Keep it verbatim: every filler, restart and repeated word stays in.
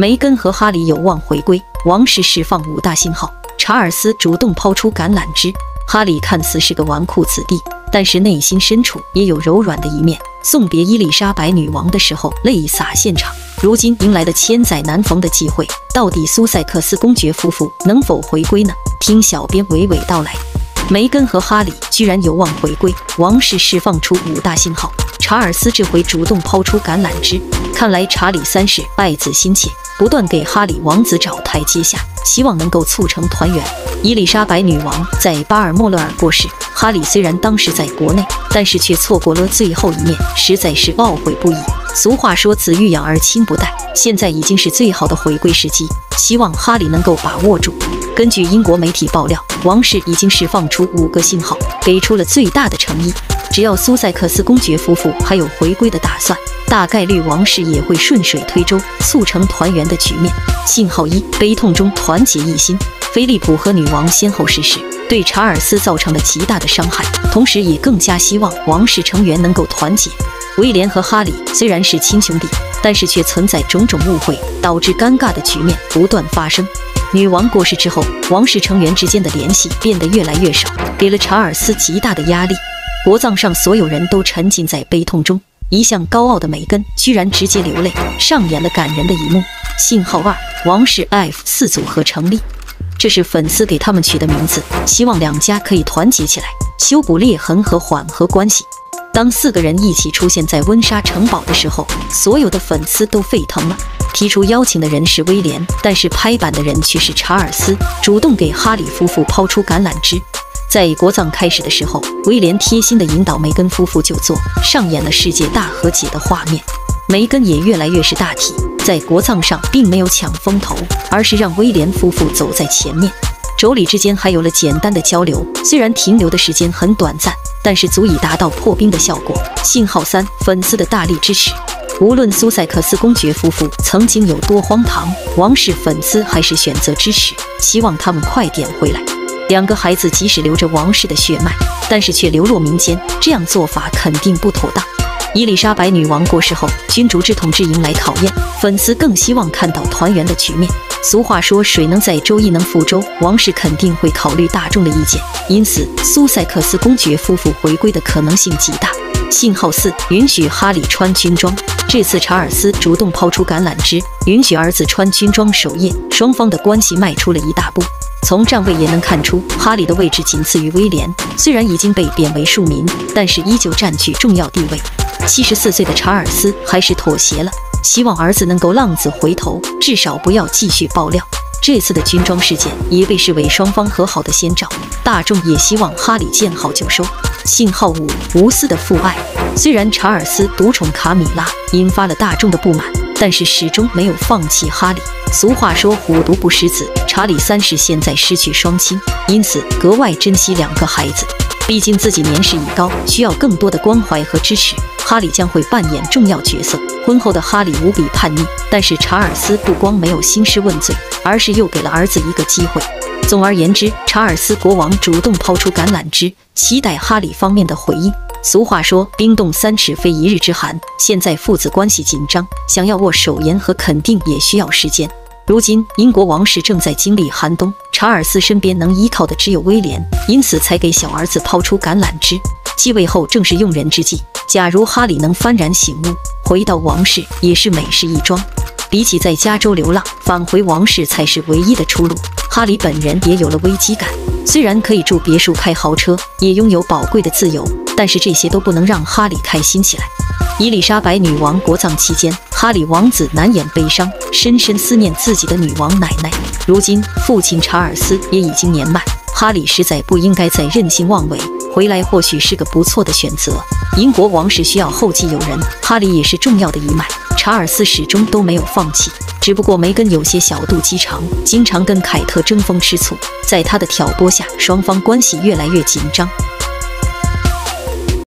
梅根和哈里有望回归，王室释放五大信号。查尔斯主动抛出橄榄枝，哈里看似是个纨绔子弟，但是内心深处也有柔软的一面。送别伊丽莎白女王的时候，泪洒现场。如今迎来的千载难逢的机会，到底苏塞克斯公爵夫妇能否回归呢？听小编娓娓道来。梅根和哈里居然有望回归，王室释放出五大信号。查尔斯这回主动抛出橄榄枝，看来查理三世爱子心切，不断给哈里王子找台阶下，希望能够促成团圆。伊丽莎白女王在巴尔莫勒尔过世，哈里虽然当时在国内，但是却错过了最后一面，实在是懊悔不已。俗话说子欲养而亲不待，现在已经是最好的回归时机，希望哈里能够把握住。根据英国媒体爆料，王室已经释放出五个信号，给出了最大的诚意。只要苏塞克斯公爵夫妇还有回归的打算，大概率王室也会顺水推舟，促成团圆的局面。信号一：悲痛中团结一心。菲利普和女王先后逝世，对查尔斯造成了极大的伤害，同时也更加希望王室成员能够团结。威廉和哈里虽然是亲兄弟，但是却存在种种误会，导致尴尬的局面不断发生。女王过世之后，王室成员之间的联系变得越来越少，给了查尔斯极大的压力。国葬上，所有人都沉浸在悲痛中，一向高傲的梅根居然直接流泪，上演了感人的一幕。信号二：王室 F 四组合成立。这是粉丝给他们取的名字，希望两家可以团结起来，修补裂痕和缓和关系。当四个人一起出现在温莎城堡的时候，所有的粉丝都沸腾了。提出邀请的人是威廉，但是拍板的人却是查尔斯，主动给哈里夫妇抛出橄榄枝。在国葬开始的时候，威廉贴心地引导梅根夫妇就坐，上演了世界大和解的画面。梅根也越来越是大体，在国葬上并没有抢风头，而是让威廉夫妇走在前面。妯娌之间还有了简单的交流，虽然停留的时间很短暂，但是足以达到破冰的效果。信号三：粉丝的大力支持。无论苏塞克斯公爵夫妇曾经有多荒唐，王室粉丝还是选择支持，希望他们快点回来。两个孩子即使流着王室的血脉，但是却流落民间，这样做法肯定不妥当。伊丽莎白女王过世后，君主制统治迎来考验，粉丝更希望看到团圆的局面。俗话说水能载舟亦能覆舟，王室肯定会考虑大众的意见，因此苏塞克斯公爵夫妇回归的可能性极大。信号四：允许哈里穿军装。这次查尔斯主动抛出橄榄枝，允许儿子穿军装守夜，双方的关系迈出了一大步。从站位也能看出，哈里的位置仅次于威廉，虽然已经被贬为庶民，但是依旧占据重要地位。七十四岁的查尔斯还是妥协了，希望儿子能够浪子回头，至少不要继续爆料。这次的军装事件也被视为双方和好的先兆，大众也希望哈里见好就收。信号五：无私的父爱。虽然查尔斯独宠卡米拉，引发了大众的不满，但是始终没有放弃哈里。俗话说虎毒不食子，查理三世现在失去双亲，因此格外珍惜两个孩子。毕竟自己年事已高，需要更多的关怀和支持，哈里将会扮演重要角色。婚后的哈里无比叛逆，但是查尔斯不光没有兴师问罪，而是又给了儿子一个机会。总而言之，查尔斯国王主动抛出橄榄枝，期待哈里方面的回应。俗话说冰冻三尺非一日之寒，现在父子关系紧张，想要握手言和肯定也需要时间。如今英国王室正在经历寒冬，查尔斯身边能依靠的只有威廉，因此才给小儿子抛出橄榄枝。继位后正是用人之际，假如哈里能幡然醒悟，回到王室也是美事一桩。比起在加州流浪，返回王室才是唯一的出路。哈里本人也有了危机感，虽然可以住别墅开豪车，也拥有宝贵的自由，但是这些都不能让哈里开心起来。伊丽莎白女王国葬期间，哈里王子难掩悲伤，深深思念自己的女王奶奶。如今父亲查尔斯也已经年迈，哈里实在不应该再任性妄为，回来或许是个不错的选择。英国王室需要后继有人，哈里也是重要的一脉，查尔斯始终都没有放弃。只不过梅根有些小肚鸡肠，经常跟凯特争风吃醋，在他的挑拨下，双方关系越来越紧张。